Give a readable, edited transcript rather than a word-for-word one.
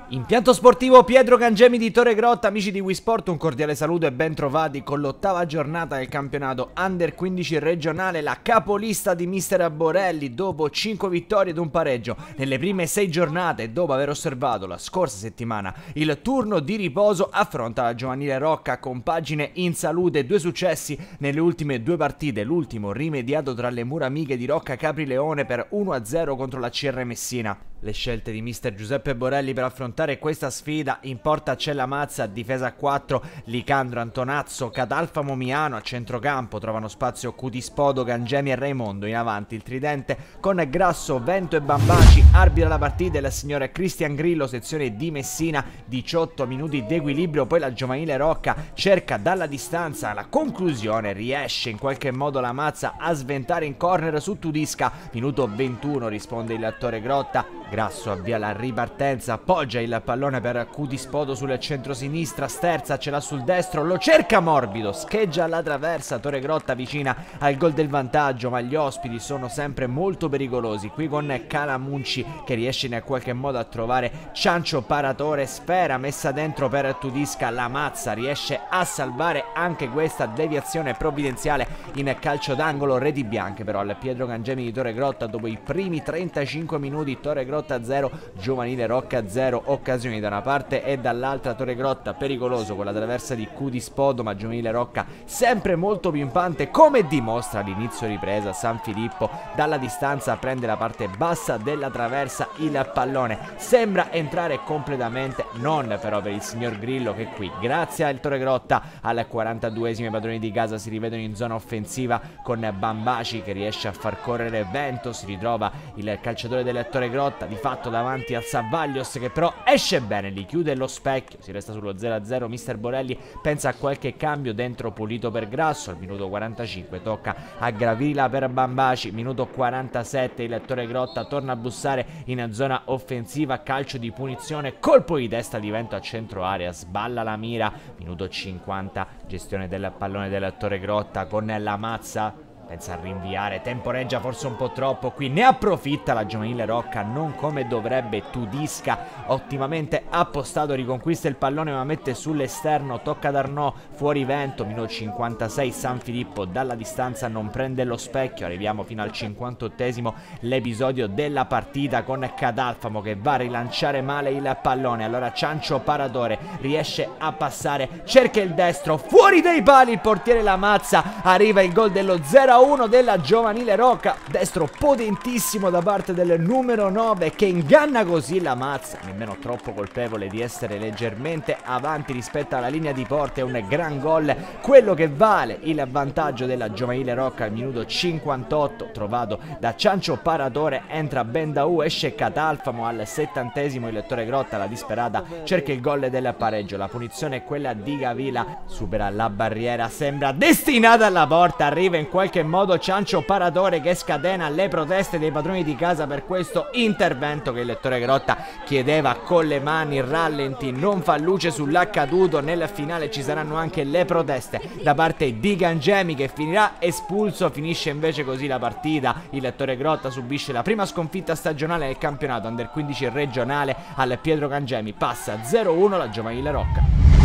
Impianto sportivo Pietro Cangemi di Torregrotta, amici di WeSport, un cordiale saluto e ben trovati con l'ottava giornata del campionato Under 15 regionale, la capolista di Mister Borelli dopo 5 vittorie ed un pareggio nelle prime 6 giornate e dopo aver osservato la scorsa settimana il turno di riposo affronta la giovanile Rocca con pagine in salute e 2 successi nelle ultime 2 partite, l'ultimo rimediato tra le mura amiche di Rocca Caprileone per 1-0 contro la CR Messina. Le scelte di mister Giuseppe Borelli per affrontare questa sfida: in porta c'è la Mazza, difesa a 4 Licandro, Antonazzo, Catalfa, Momiano, a centrocampo trovano spazio Cutispodo, Cangemi e Raimondo, in avanti il tridente con Grasso, Vento e Bambaci, arbitra la partita il signor Cristian Grillo, sezione di Messina, 18 minuti di equilibrio, poi la giovanile Rocca cerca dalla distanza la conclusione, riesce in qualche modo la Mazza a sventare in corner su Tudisca, minuto 21 risponde il Torregrotta. Grasso avvia la ripartenza, appoggia il pallone per Cutispodo sul centro-sinistra, sterza, ce l'ha sul destro, lo cerca morbido, scheggia alla traversa, Torregrotta vicina al gol del vantaggio, ma gli ospiti sono sempre molto pericolosi, qui con Calamunci che riesce in qualche modo a trovare Ciancio Paratore, sfera messa dentro per Tudisca, la Mazza riesce a salvare anche questa deviazione provvidenziale in calcio d'angolo, reti bianche però al Pietro Cangemi di Torregrotta dopo i primi 35 minuti, Torregrotta 0, giovanile Rocca 0, occasioni da una parte e dall'altra, Torregrotta pericoloso con la traversa di Cutispodo, ma giovanile Rocca sempre molto pimpante, come dimostra l'inizio ripresa. San Filippo dalla distanza prende la parte bassa della traversa, il pallone sembra entrare completamente, non però per il signor Grillo che qui, grazie al Torregrotta, al 42esimo i padroni di casa si rivedono in zona offensiva con Bambaci che riesce a far correre Vento, si ritrova il calciatore del Torregrotta di fatto davanti a Savaglios che però esce bene, gli chiude lo specchio, si resta sullo 0-0, mister Borelli pensa a qualche cambio dentro Pulito per Grasso, al minuto 45 tocca a Gravila per Bambaci, minuto 47 il Torregrotta torna a bussare in zona offensiva, calcio di punizione, colpo di testa di Vento a centro area, sballa la mira, minuto 50 gestione del pallone del Torregrotta con la Mazza. Pensa a rinviare, temporeggia forse un po' troppo qui, ne approfitta la giovanile Rocca, non come dovrebbe Tudisca, ottimamente appostato, riconquista il pallone ma mette sull'esterno, tocca ad Arnaud, fuori Vento, minuto 56, San Filippo dalla distanza non prende lo specchio, arriviamo fino al 58esimo, l'episodio della partita con Catalfamo che va a rilanciare male il pallone, allora Ciancio Paratore riesce a passare, cerca il destro, fuori dai pali il portiere La Mazza, arriva il gol dello 0-1 della giovanile Rocca, destro potentissimo da parte del numero 9 che inganna così la Mazza, nemmeno troppo colpevole di essere leggermente avanti rispetto alla linea di porta, è un gran gol quello che vale il vantaggio della giovanile Rocca al minuto 58 trovato da Ciancio Paratore, entra Bendaù, esce Catalfamo al 70esimo, il Torregrotta la disperata cerca il gol del pareggio, la punizione è quella di Gavila, supera la barriera, sembra destinata alla porta, arriva in qualche modo Ciancio Paratore che scatena le proteste dei padroni di casa per questo intervento che il Torregrotta chiedeva con le mani, rallenti, non fa luce sull'accaduto, nel finale ci saranno anche le proteste da parte di Cangemi che finirà espulso, finisce invece così la partita, il Torregrotta subisce la prima sconfitta stagionale del campionato Under 15 regionale, al Pietro Cangemi passa 0-1 la giovanile Rocca.